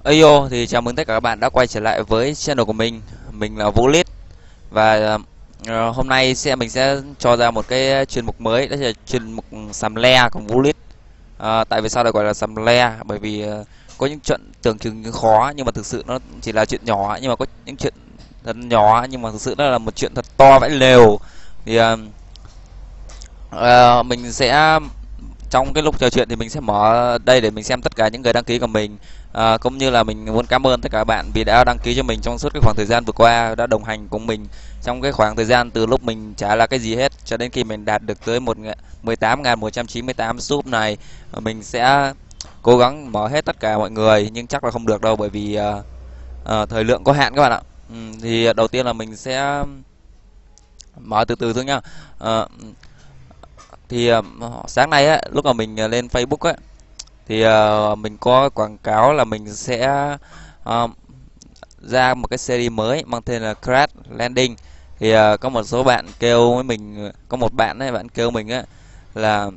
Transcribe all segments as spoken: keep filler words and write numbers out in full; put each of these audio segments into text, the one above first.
Ayo, thì chào mừng tất cả các bạn đã quay trở lại với channel của mình. Mình là Vũ Lít và ờ, hôm nay sẽ mình sẽ cho ra một cái chuyên mục mới, đó là chuyên mục sầm le của Vũ Lít. Ờ, tại vì sao lại gọi là sầm le? Bởi vì ờ, có những chuyện tưởng chừng như khó nhưng mà thực sự nó chỉ là chuyện nhỏ, nhưng mà có những chuyện thật nhỏ nhưng mà thực sự nó là một chuyện thật to vãi lều. Thì ờ, ờ, mình sẽ trong cái lúc trò chuyện thì mình sẽ mở đây để mình xem tất cả những người đăng ký của mình, à, cũng như là mình muốn cảm ơn tất cả các bạn vì đã đăng ký cho mình trong suốt cái khoảng thời gian vừa qua, đã đồng hành cùng mình trong cái khoảng thời gian từ lúc mình chả là cái gì hết cho đến khi mình đạt được tới một mười tám nghìn một trăm chín mươi tám sub này. Mình sẽ cố gắng mở hết tất cả mọi người nhưng chắc là không được đâu, bởi vì uh, uh, thời lượng có hạn các bạn ạ. Ừ, thì đầu tiên là mình sẽ mở từ từ thôi nhá. Uh, thì uh, sáng nay á, lúc mà mình lên Facebook á, thì uh, mình có quảng cáo là mình sẽ uh, ra một cái series mới mang tên là Crash Landing. Thì uh, có một số bạn kêu với mình, có một bạn ấy, bạn kêu mình á là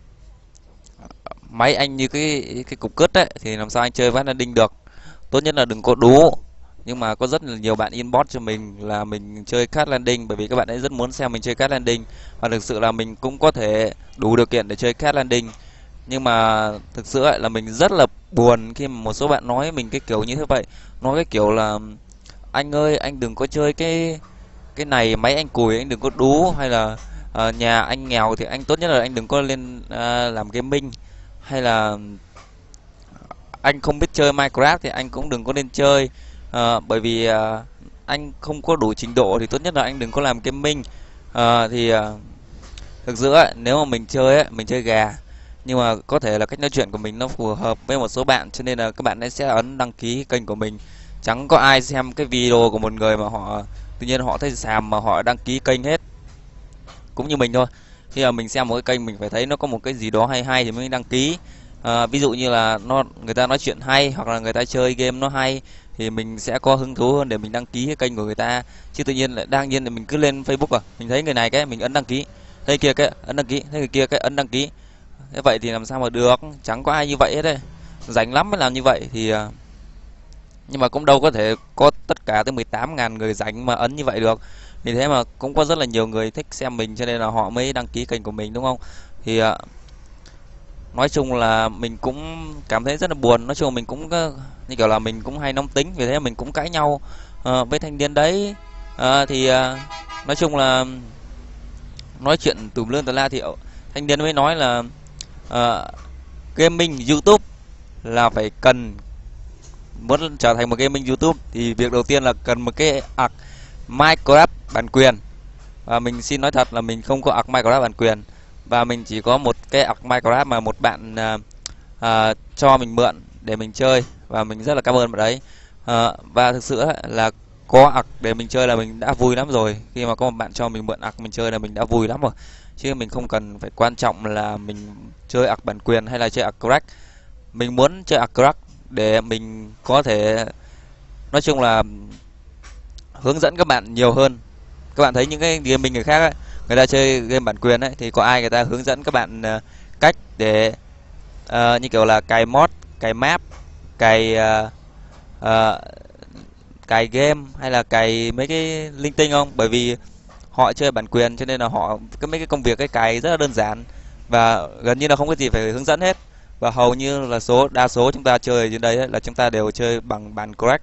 máy anh như cái cái cục cứt ấy thì làm sao anh chơi Crash Landing được, tốt nhất là đừng có đú. Nhưng mà có rất là nhiều bạn inbox cho mình là mình chơi Crash Landing, bởi vì các bạn ấy rất muốn xem mình chơi Crash Landing, và thực sự là mình cũng có thể đủ điều kiện để chơi Crash Landing. Nhưng mà thực sự ấy, là mình rất là buồn khi mà một số bạn nói mình cái kiểu như thế vậy, nói cái kiểu là anh ơi anh đừng có chơi cái cái này, máy anh cùi anh đừng có đú, hay là ờ, nhà anh nghèo thì anh tốt nhất là anh đừng có lên ờ, làm gaming, hay là anh không biết chơi Minecraft thì anh cũng đừng có nên chơi. Ờ, bởi vì ờ, anh không có đủ trình độ thì tốt nhất là anh đừng có làm gaming. Ờ, thì ờ, thực sự ấy, nếu mà mình chơi ấy, mình chơi gà, nhưng mà có thể là cách nói chuyện của mình nó phù hợp với một số bạn, cho nên là các bạn ấy sẽ ấn đăng ký kênh của mình. Chẳng có ai xem cái video của một người mà họ tự nhiên họ thấy xàm mà họ đăng ký kênh hết, cũng như mình thôi. Khi mà mình xem một cái kênh mình phải thấy nó có một cái gì đó hay hay thì mới đăng ký. À, ví dụ như là nó người ta nói chuyện hay hoặc là người ta chơi game nó hay thì mình sẽ có hứng thú hơn để mình đăng ký cái kênh của người ta. Chứ tự nhiên lại đang nhiên là mình cứ lên Facebook, à mình thấy người này cái mình ấn đăng ký, thấy kia cái ấn đăng ký, thấy người kia cái ấn đăng ký. Thế vậy thì làm sao mà được, chẳng có ai như vậy hết đấy, rảnh lắm mới làm như vậy. Thì à, nhưng mà cũng đâu có thể có tất cả tới mười tám nghìn người rảnh mà ấn như vậy được. Vì thế mà cũng có rất là nhiều người thích xem mình cho nên là họ mới đăng ký kênh của mình, đúng không? Thì à, nói chung là mình cũng cảm thấy rất là buồn. Nói chung là mình cũng có, như kiểu là mình cũng hay nóng tính, vì thế mình cũng cãi nhau à, với thanh niên đấy. À, thì à, nói chung là nói chuyện tùm lum tà la thì thanh niên mới nói là à, gaming YouTube là phải cần, muốn trở thành một gaming YouTube thì việc đầu tiên là cần một cái ạc Minecraft bản quyền. Và mình xin nói thật là mình không có ạc Minecraft bản quyền, và mình chỉ có một cái ạc Minecraft mà một bạn à, à, cho mình mượn để mình chơi, và mình rất là cảm ơn bạn đấy. À, và thực sự là có ạc để mình chơi là mình đã vui lắm rồi. Khi mà có một bạn cho mình mượn ạc mình chơi là mình đã vui lắm rồi, chứ mình không cần phải quan trọng là mình chơi ạc bản quyền hay là chơi ạc crack. Mình muốn chơi ạc crack để mình có thể, nói chung là hướng dẫn các bạn nhiều hơn. Các bạn thấy những cái gaming người khác ấy, người ta chơi game bản quyền ấy thì có ai người ta hướng dẫn các bạn uh, cách để uh, như kiểu là cài mod, cài map, cài uh, uh, cài game hay là cài mấy cái linh tinh không? Bởi vì họ chơi bản quyền cho nên là họ cái mấy cái công việc cái cài rất là đơn giản và gần như là không có gì phải hướng dẫn hết. Và hầu như là số đa số chúng ta chơi trên đây ấy, là chúng ta đều chơi bằng bản crack,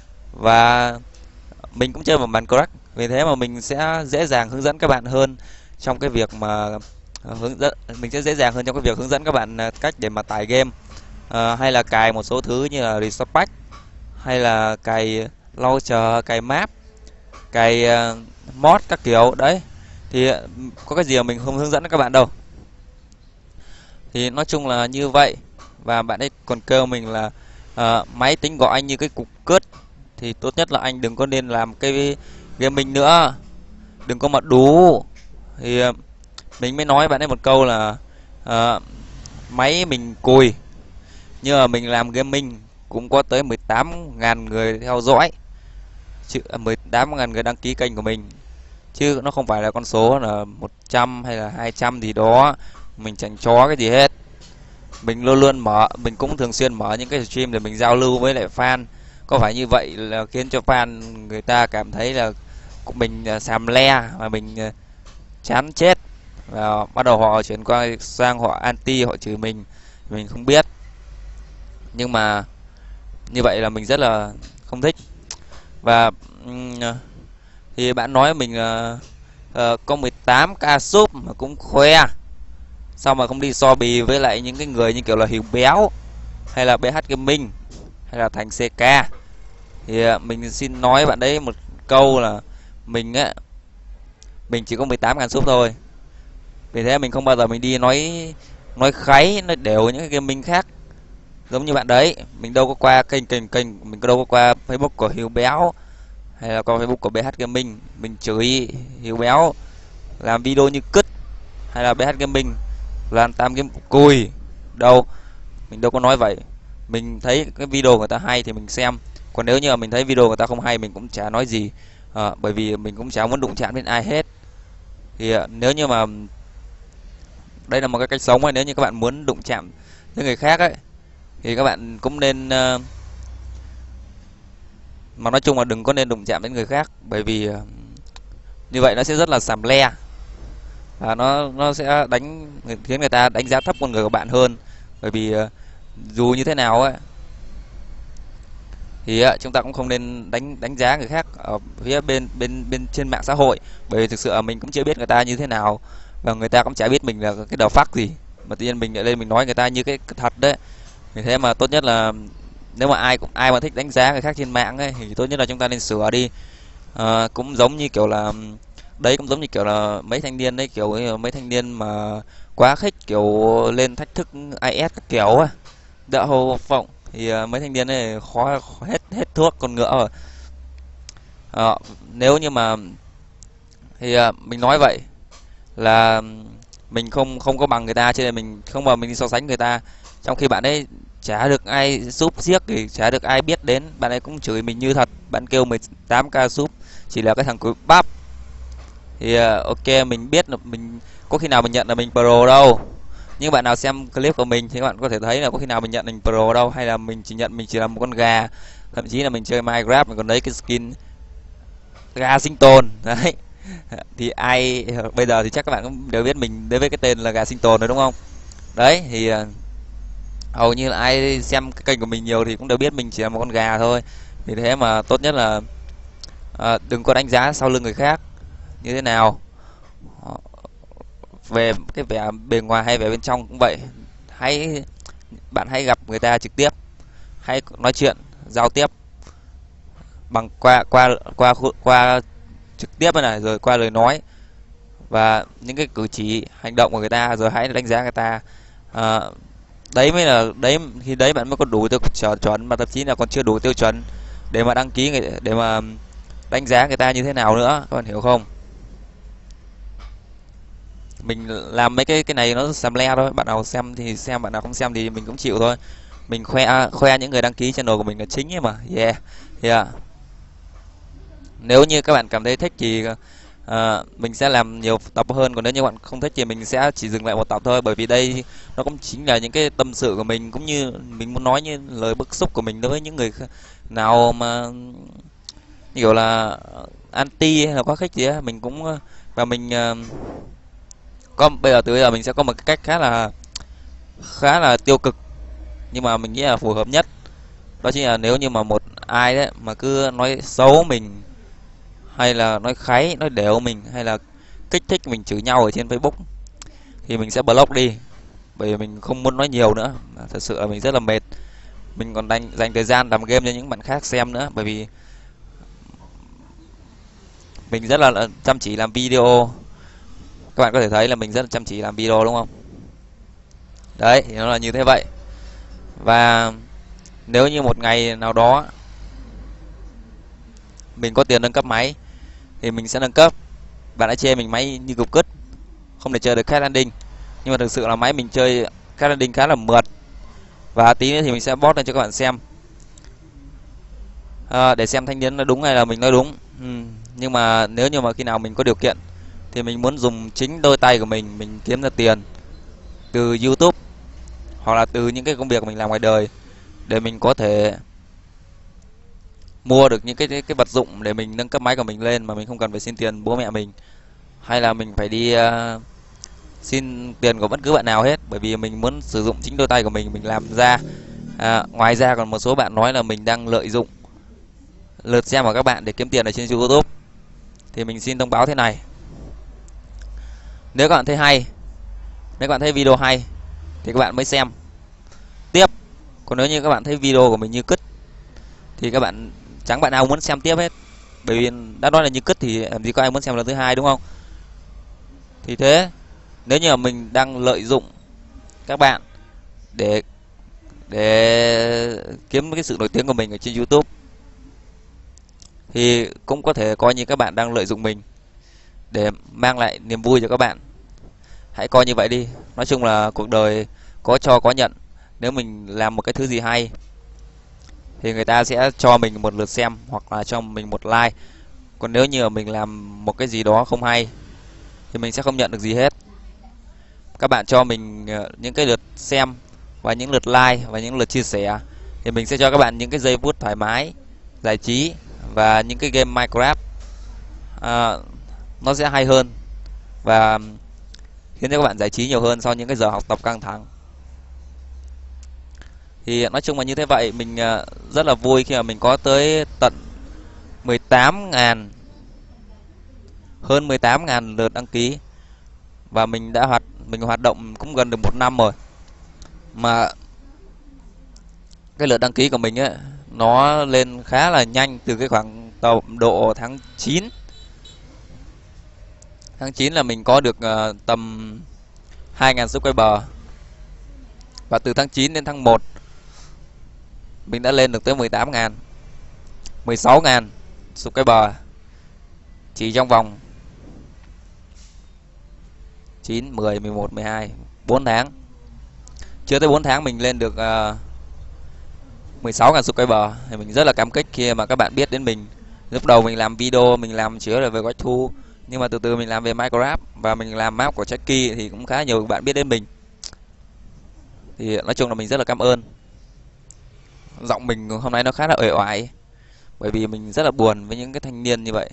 và mình cũng chơi bằng bản crack, vì thế mà mình sẽ dễ dàng hướng dẫn các bạn hơn trong cái việc mà hướng dẫn, mình sẽ dễ dàng hơn trong cái việc hướng dẫn các bạn cách để mà tải game, à, hay là cài một số thứ như là resource pack, hay là cài launcher, cài map, cài uh, mod các kiểu đấy. Thì có cái gì mà mình không hướng dẫn các bạn đâu. Thì nói chung là như vậy. Và bạn ấy còn kêu mình là uh, máy tính gọi anh như cái cục cứt thì tốt nhất là anh đừng có nên làm cái gaming nữa, đừng có mà đú. Thì uh, mình mới nói bạn ấy một câu là uh, máy mình cùi nhưng mà mình làm gaming cũng có tới mười tám nghìn người theo dõi, chứ mười tám nghìn người đăng ký kênh của mình, chứ nó không phải là con số là một trăm hay là hai trăm gì đó. Mình chẳng chó cái gì hết. Mình luôn luôn mở, mình cũng thường xuyên mở những cái stream để mình giao lưu với lại fan. Có phải như vậy là khiến cho fan người ta cảm thấy là mình à, xàm le và mình à, chán chết, và bắt đầu họ chuyển qua sang họ anti, họ chửi mình mình không biết. Nhưng mà như vậy là mình rất là không thích. Và ừm, thì bạn nói mình uh, uh, có mười tám ca sub mà cũng khoe, sao mà không đi so bì với lại những cái người như kiểu là Hiếu Béo hay là bê hát Gaming hay là Thành xê ca. Thì uh, mình xin nói bạn đấy một câu là mình á, mình chỉ có mười tám ngàn sub thôi, vì thế mình không bao giờ mình đi nói nói kháy nói đều những cái gaming khác giống như bạn đấy. Mình đâu có qua kênh kênh kênh mình đâu có qua Facebook của Hiếu Béo hay là qua Facebook của bê hát Gaming mình chửi Hiếu Béo làm video như cứt, hay là bê hát Gaming làm tam game cùi đâu. Mình đâu có nói vậy. Mình thấy cái video người ta hay thì mình xem, còn nếu như mà mình thấy video người ta không hay mình cũng chả nói gì, à, bởi vì mình cũng chả muốn đụng chạm đến ai hết. Thì uh, nếu như mà đây là một cái cách sống ấy, nếu như các bạn muốn đụng chạm với người khác ấy thì các bạn cũng nên uh, mà nói chung là đừng có nên đụng chạm đến người khác, bởi vì uh, như vậy nó sẽ rất là sàm le và nó nó sẽ đánh khiến người ta đánh giá thấp con người của bạn hơn. Bởi vì uh, dù như thế nào ấy thì uh, chúng ta cũng không nên đánh đánh giá người khác ở phía bên bên bên trên mạng xã hội, bởi vì thực sự là mình cũng chưa biết người ta như thế nào và người ta cũng chả biết mình là cái đầu phát gì mà tự nhiên mình lại lên mình nói người ta như cái thật đấy. Vì thế mà tốt nhất là nếu mà ai cũng ai mà thích đánh giá người khác trên mạng ấy thì tốt nhất là chúng ta nên sửa đi. À, cũng giống như kiểu là đấy cũng giống như kiểu là mấy thanh niên đấy, kiểu mấy thanh niên mà quá khích kiểu lên thách thức i ét các kiểu á, đỡ hồ phộng thì uh, mấy thanh niên này khó hết hết thuốc con ngựa rồi. À, nếu như mà thì uh, mình nói vậy là mình không không có bằng người ta, cho nên mình không bao mình đi so sánh người ta, trong khi bạn ấy chả được ai giúp giết thì chả được ai biết đến, bạn ấy cũng chửi mình như thật. Bạn kêu mười tám ca sub chỉ là cái thằng cuối bắp thì uh, ok, mình biết là mình có khi nào mình nhận là mình pro đâu, nhưng bạn nào xem clip của mình thì các bạn có thể thấy là có khi nào mình nhận mình pro đâu, hay là mình chỉ nhận mình chỉ là một con gà, thậm chí là mình chơi Minecraft mình còn lấy cái skin gà sinh tồn đấy. Thì ai bây giờ thì chắc các bạn cũng đều biết mình đối với cái tên là gà sinh tồn rồi đúng không? Đấy thì uh, hầu như là ai xem cái kênh của mình nhiều thì cũng đều biết mình chỉ là một con gà thôi. Vì thế mà tốt nhất là uh, đừng có đánh giá sau lưng người khác như thế nào, về cái vẻ bề ngoài hay vẻ bên trong cũng vậy. Hãy bạn hãy gặp người ta trực tiếp, hãy nói chuyện giao tiếp bằng qua qua qua qua trực tiếp này, rồi qua lời nói và những cái cử chỉ hành động của người ta, rồi hãy đánh giá người ta. À, đấy mới là đấy, khi đấy bạn mới có đủ tiêu chuẩn, mà thậm chí là còn chưa đủ tiêu chuẩn để mà đăng ký người, để mà đánh giá người ta như thế nào nữa, các bạn hiểu không? Mình làm mấy cái cái này nó xàm le thôi, bạn nào xem thì xem, bạn nào không xem thì mình cũng chịu thôi. Mình khoe khoe những người đăng ký channel của mình là chính ấy mà. Yeah, yeah. Nếu như các bạn cảm thấy thích thì uh, mình sẽ làm nhiều tập hơn, còn nếu như bạn không thích thì mình sẽ chỉ dừng lại một tập thôi, bởi vì đây nó cũng chính là những cái tâm sự của mình, cũng như mình muốn nói như lời bức xúc của mình đối với những người nào mà kiểu là anti hay là quá khích gì á. Mình cũng và mình uh, có bây giờ từ bây giờ mình sẽ có một cái cách khá là khá là tiêu cực, nhưng mà mình nghĩ là phù hợp nhất. Đó chính là nếu như mà một ai đấy mà cứ nói xấu mình, hay là nói kháy nói đều mình, hay là kích thích mình chửi nhau ở trên Facebook thì mình sẽ block đi, bởi vì mình không muốn nói nhiều nữa. Thật sự là mình rất là mệt, mình còn dành dành thời gian làm game cho những bạn khác xem nữa, bởi vì mình rất là chăm chỉ làm video. Các bạn có thể thấy là mình rất là chăm chỉ làm video đúng không? Đấy thì nó là như thế vậy. Và nếu như một ngày nào đó mình có tiền nâng cấp máy thì mình sẽ nâng cấp. Bạn đã chê mình máy như cục cứt, không thể chơi được Crash Landing, nhưng mà thực sự là máy mình chơi Crash Landing khá là mượt. Và tí nữa thì mình sẽ post lên cho các bạn xem, à, để xem thanh niên nói đúng hay là mình nói đúng. ừ. Nhưng mà nếu như mà khi nào mình có điều kiện thì mình muốn dùng chính đôi tay của mình mình kiếm ra tiền từ YouTube hoặc là từ những cái công việc mình làm ngoài đời, để mình có thể mua được những cái cái, cái vật dụng để mình nâng cấp máy của mình lên mà mình không cần phải xin tiền bố mẹ mình, hay là mình phải đi uh, xin tiền của bất cứ bạn nào hết, bởi vì mình muốn sử dụng chính đôi tay của mình mình làm ra. À, ngoài ra còn một số bạn nói là mình đang lợi dụng lượt xem của các bạn để kiếm tiền ở trên YouTube, thì mình xin thông báo thế này: nếu các bạn thấy hay, nếu các bạn thấy video hay thì các bạn mới xem tiếp, còn nếu như các bạn thấy video của mình như cứt thì các bạn chẳng bạn nào muốn xem tiếp hết, bởi vì đã nói là như cứt thì làm gì có ai muốn xem lần thứ hai, đúng không? Thì thế, nếu như mà mình đang lợi dụng các bạn để để kiếm cái sự nổi tiếng của mình ở trên YouTube, thì cũng có thể coi như các bạn đang lợi dụng mình để mang lại niềm vui cho các bạn. Hãy coi như vậy đi. Nói chung là cuộc đời có cho có nhận. Nếu mình làm một cái thứ gì hay thì người ta sẽ cho mình một lượt xem hoặc là cho mình một like. Còn nếu như mà mình làm một cái gì đó không hay thì mình sẽ không nhận được gì hết. Các bạn cho mình những cái lượt xem và những lượt like và những lượt chia sẻ thì mình sẽ cho các bạn những cái giây phút thoải mái, giải trí và những cái game Minecraft à, nó sẽ hay hơn và khiến cho các bạn giải trí nhiều hơn sau những cái giờ học tập căng thẳng. Thì nói chung là như thế vậy, mình rất là vui khi mà mình có tới tận mười tám ngàn, hơn mười tám ngàn lượt đăng ký, và mình đã hoạt mình hoạt động cũng gần được một năm rồi, mà cái lượt đăng ký của mình ấy nó lên khá là nhanh từ cái khoảng tầm độ tháng chín. Tháng chín là mình có được uh, tầm hai ngàn subscriber, và từ tháng chín đến tháng một mình đã lên được tới mười tám ngàn, mười sáu ngàn subscriber chỉ trong vòng chín, mười, mười một, mười hai, bốn tháng. Chưa tới bốn tháng mình lên được uh, mười sáu ngàn subscriber, thì mình rất là cảm kích khi mà các bạn biết đến mình. Lúc đầu mình làm video, mình làm chứa là về Quách Thu, nhưng mà từ từ mình làm về Minecraft và mình làm map của Jackie thì cũng khá nhiều bạn biết đến mình. Thì nói chung là mình rất là cảm ơn. Giọng mình hôm nay nó khá là uể oải, bởi vì mình rất là buồn với những cái thanh niên như vậy.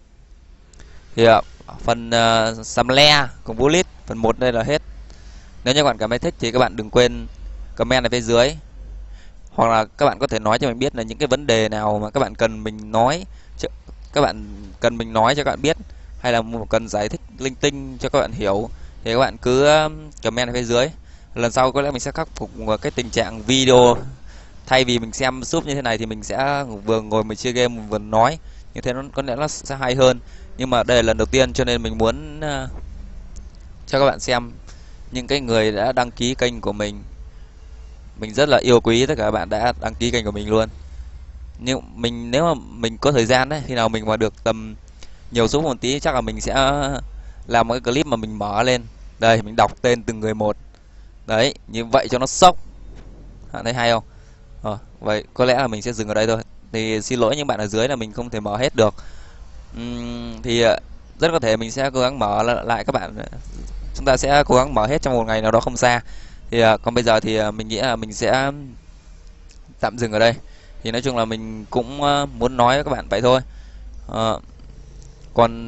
Thì uh, phần uh, Samle cùng Bullet phần một đây là hết. Nếu như các bạn cảm thấy thích thì các bạn đừng quên comment ở phía dưới, hoặc là các bạn có thể nói cho mình biết là những cái vấn đề nào mà các bạn cần mình nói, các bạn cần mình nói cho các bạn biết, hay là cần giải thích linh tinh cho các bạn hiểu, thì các bạn cứ comment ở phía dưới. Lần sau có lẽ mình sẽ khắc phục cái tình trạng video thay vì mình xem sub như thế này thì mình sẽ vừa ngồi mình chơi game vừa nói, như thế nó có lẽ nó sẽ hay hơn. Nhưng mà đây là lần đầu tiên cho nên mình muốn uh, cho các bạn xem những cái người đã đăng ký kênh của mình. Mình rất là yêu quý tất cả các bạn đã đăng ký kênh của mình luôn. Nhưng mình nếu mà mình có thời gian đấy, khi nào mình mà được tầm nhiều số một tí, chắc là mình sẽ làm một cái clip mà mình mở lên đây, mình đọc tên từng người một đấy, như vậy cho nó sốc. Bạn thấy hay không? Ờ, vậy có lẽ là mình sẽ dừng ở đây thôi. Thì xin lỗi những bạn ở dưới là mình không thể mở hết được. uhm, thì rất có thể mình sẽ cố gắng mở lại các bạn, chúng ta sẽ cố gắng mở hết trong một ngày nào đó không xa. Thì còn bây giờ thì mình nghĩ là mình sẽ tạm dừng ở đây. Thì nói chung là mình cũng muốn nói với các bạn vậy thôi. à, còn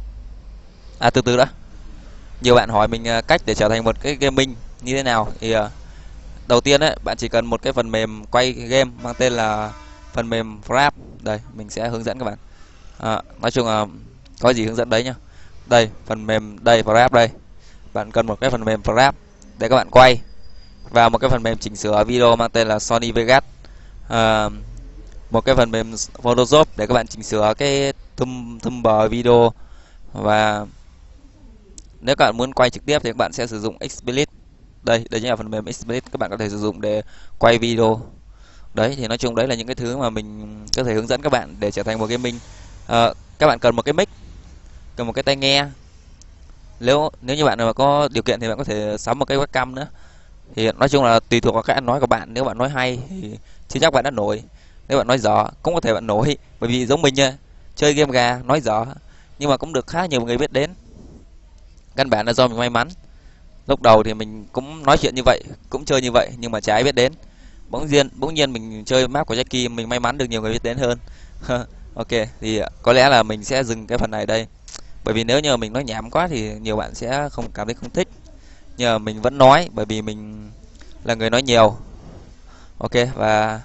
à từ từ đã, nhiều bạn hỏi mình cách để trở thành một cái gaming như thế nào. Thì đầu tiên đấy, bạn chỉ cần một cái phần mềm quay game mang tên là phần mềm Fraps. Đây mình sẽ hướng dẫn các bạn. à, nói chung là có gì hướng dẫn đấy nhá. Đây phần mềm, đây Fraps đây, bạn cần một cái phần mềm Fraps để các bạn quay, và một cái phần mềm chỉnh sửa video mang tên là Sony Vegas, à, một cái phần mềm Photoshop để các bạn chỉnh sửa cái thumb thumb video, và nếu các bạn muốn quay trực tiếp thì các bạn sẽ sử dụng XSplit. Đây, đây chính là phần mềm XSplit các bạn có thể sử dụng để quay video. Đấy, thì nói chung đấy là những cái thứ mà mình có thể hướng dẫn các bạn để trở thành một gaming. à, Các bạn cần một cái mic, cần một cái tai nghe. Nếu nếu như bạn mà có điều kiện thì bạn có thể sắm một cái webcam nữa. Thì nói chung là tùy thuộc vào cách ăn nói của bạn. Nếu bạn nói hay thì chưa chắc bạn đã nổi. Nếu bạn nói dở cũng có thể bạn nổi, bởi vì giống mình nha, chơi game gà nói dở nhưng mà cũng được khá nhiều người biết đến. Căn bản là do mình may mắn. Lúc đầu thì mình cũng nói chuyện như vậy, cũng chơi như vậy nhưng mà chả ai biết đến. Bỗng nhiên bỗng nhiên mình chơi map của Jackie, mình may mắn được nhiều người biết đến hơn. Ok, thì có lẽ là mình sẽ dừng cái phần này đây. Bởi vì nếu như mình nói nhảm quá thì nhiều bạn sẽ không cảm thấy không thích. Nhưng mà mình vẫn nói bởi vì mình là người nói nhiều. Ok, và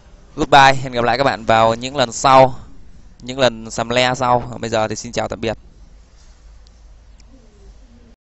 goodbye, hẹn gặp lại các bạn vào những lần sau, những lần sầm le sau. Bây giờ thì xin chào tạm biệt.